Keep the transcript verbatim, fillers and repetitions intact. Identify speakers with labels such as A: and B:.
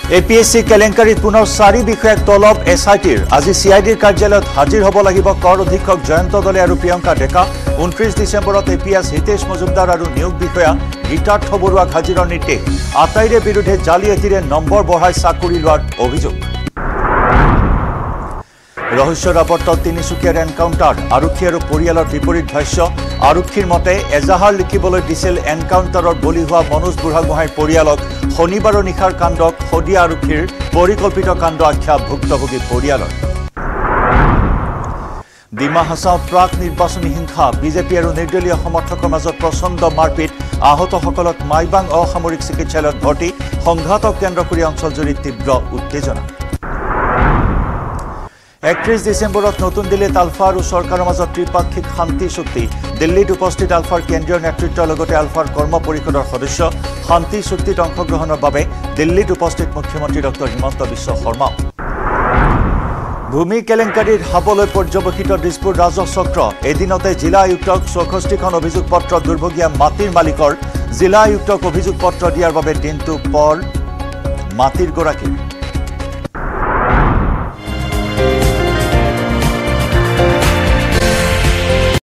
A: APS-C কেলেংকাৰীত পুনৰ চাৰি বিষয়াক তলব এছআইটিৰ আজি সিআইডিৰ কাৰ্যালয়ত হাজিৰ হ'ব লাগিব কৰ অধীক্ষক জয়ন্ত দলে আৰু প্ৰিয়ংকা ডেকা ঊনত্ৰিশ ডিচেম্বৰত এপিএছ হিতেশ মজুমদাৰ আৰু নিয়োগ বিষয়া গীতাৰ্থ বৰুৱাক হাজিৰৰ নিৰ্দেশ আটাইৰে বিৰুদ্ধে জালিয়াতিৰে নম্বৰ বঢ়াই চাকৰি লোৱাৰ অভিযোগ ৰহস্যৰ আৱৰ্তত তিনিচুকীয়াৰ এনকাউণ্টাৰ আৰক্ষী আৰু পৰিয়ালৰ বিপৰীত ভাষ্য আৰক্ষীৰ মতে এজাহাৰ লিখিবলৈ দিছিল এনকাউণ্টাৰৰ বলি হোৱা মনোজ বুঢ়াগোহাঁইৰ পৰিয়ালক শনিবাৰৰ নিশাৰ কাণ্ডক সদিয়া আৰক্ষীৰ পৰিকল্পিত কাণ্ড আখ্যা ভুক্তভোগী পৰিয়ালৰ ডিমা হাছাওত প্ৰাক নিৰ্বাচনী হিংসা বিজেপি আৰু নিৰ্দলীয় সমৰ্থকৰ মাজত প্ৰচণ্ড মাৰপিট আহতসকলক মাইবাং অসামৰিক চিকিৎসালয়ত ভৰ্তি সংঘাতক কেন্দ্ৰ কৰি অঞ্চলজুৰি তীব্ৰ উত্তেজনা একত্ৰিশ ডিচেম্বৰত নতুন দিল্লীত আলফা আৰু চৰকাৰৰ মাজত ত্ৰিপাক্ষিক শান্তি চুক্তি দিল্লীত উপস্থিত আলফাৰ কেন্দ্ৰীয় নেতৃত্বৰ লগতে আলফাৰ কৰ্ম পৰিষদৰ সদস্য শান্তি চুক্তিত অংশগ্ৰহণৰ বাবে দিল্লীত উপস্থিত মুখ্যমন্ত্ৰী ডক্টৰ হিমন্ত বিশ্ব শৰ্মা ভূমি কেলেংকাৰীৰ হাবলৈ পৰ্যবেক্ষিত দিছপুৰ ৰাজহ চক্ৰ এদিনতে জিলা আয়ুক্তক চৌষষ্ঠিখন অভিযোগ পত্ৰ দুৰ্ভগীয়া মাটিৰ মালিকৰ জিলা আয়ুক্তক অভিযোগ পত্ৰ দিয়াৰ বাবে দিনটো পৰ মাটিৰ গৰাকী